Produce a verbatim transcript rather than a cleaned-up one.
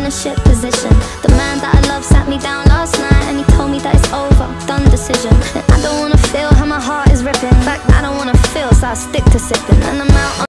in a shit position. The man that I love sat me down last night and he told me that it's over, done decision. And I don't wanna feel how my heart is ripping. In fact, I don't wanna feel, so I stick to sipping. And I'm